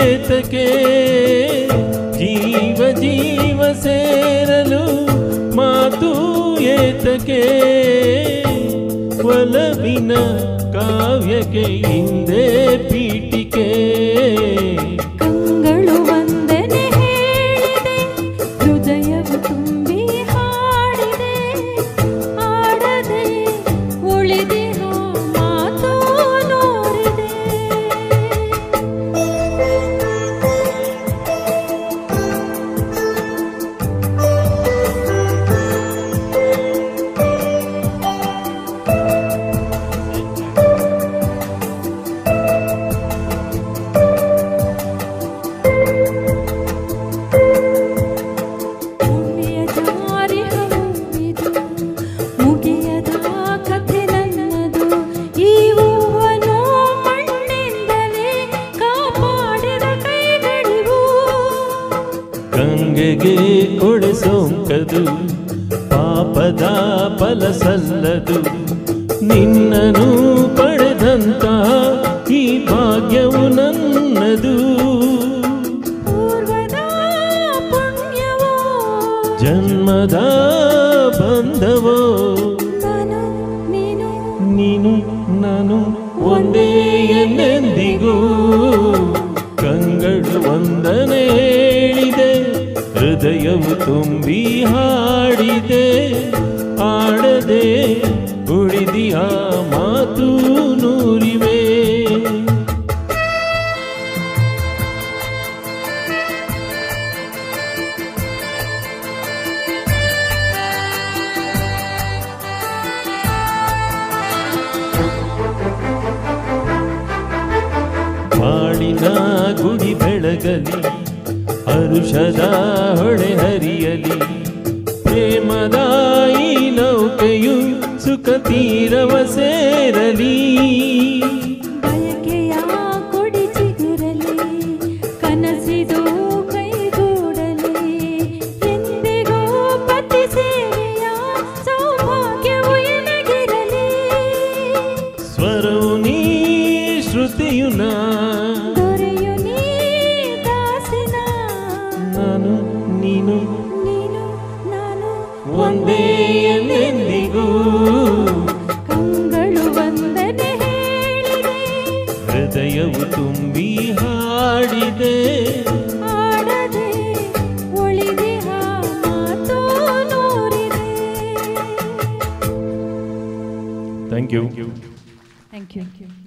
ಏತಕೆ ಜೀವ ಜೀವ ಸೇರಲು ಮಾತು ಏತಕೆ ಒಲವಿನ ಕಾವ್ಯಕ್ಕೆ ಹಿಂದೆ ಪೀಠಿಕೆ ಕಂಗಳು ವಂದನೆ ಹೇಳಿದೆ ಹೃದಯವು ತುಂಬಿ ಹಾಡಿದೆ ಆಡದೆ ಉಳಿದೆ ಮಾತು ನೋಡಿದೆ ಗಂಗೆಗೆ ಕೊಡೆ ಸೋಂಕದು ಪಾಪದ ಫಲ ಸಲ್ಲದು ನಿನ್ನನು ಪಡೆದಂತ ಈ ಭಾಗ್ಯವು ನನ್ನದು ಪೂರ್ವದ ಪುಣ್ಯವೋ ಜನ್ಮದ ಬಂಧವೋ ನಾನು ನೀನು ನೀನು ನಾನು ಒಂದೇ ಎಂದೆಂದಿಗೂ ಕಂಗಳು ವಂದನೆ ಹೇಳಿದೆ ಹೃದಯವು ತುಂಬಿ ಹಾಡಿದೆ ಆಡದೆ ಉಳಿದಿಯ ಮಾತು ನೂರಿವೆ ಬಾಳಿನ ಗುಡಿ ಬೆಳಗಲಿ ಹರುಷದ ಹೊಳೆ ಹರಿಯಲಿ ಪ್ರೇಮದ ಈ ನೌಕೆಯು ಸುಖ ತೀರವ ಸೇರಲಿ ಬಯಕೆಯ ಕೊಡಿ ಚಿಗುರಲಿ ಕನಸಿದು ಕೈಗೂಡಲಿ ಎಂದಿಗೂ ಪತಿ ಸೇವೆಯ ಸೌಭಾಗ್ಯವು ಎನಗಿರಲಿ ಸ್ವರವು ನೀ ಶ್ರುತಿಯು ನಾ ದೊರೆಯು ನೀ ದಾಸಿನ ನಾನು ನೀನು ನೀನು ನಾನು ಒಂದೇ ಎಂದೆಂದಿಗೂ ಕಂಗಳು ವಂದನೆ ಹೇಳಿದೆ ಹೃದಯವು ತುಂಬಿ ಹಾಡಿದೆ ಆಡದೆ ಉಳಿದೆ ಮಾತು ನೂರಿದೆ ಥ್ಯಾಂಕ್ ಯು ಥ್ಯಾಂಕ್ ಯು